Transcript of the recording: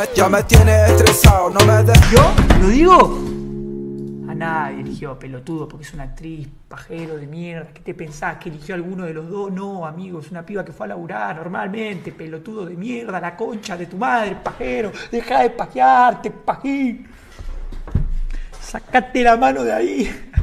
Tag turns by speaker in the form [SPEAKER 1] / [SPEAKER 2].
[SPEAKER 1] Ya me tienes estresado, no me des...
[SPEAKER 2] ¿Yo? ¿Lo digo? A nadie eligió pelotudo porque es una actriz, pajero de mierda. ¿Qué te pensás? ¿Que eligió a alguno de los dos? No, amigo, es una piba que fue a laburar normalmente. Pelotudo de mierda, la concha de tu madre, pajero. Deja de pajearte, pajín. Sacate la mano de ahí.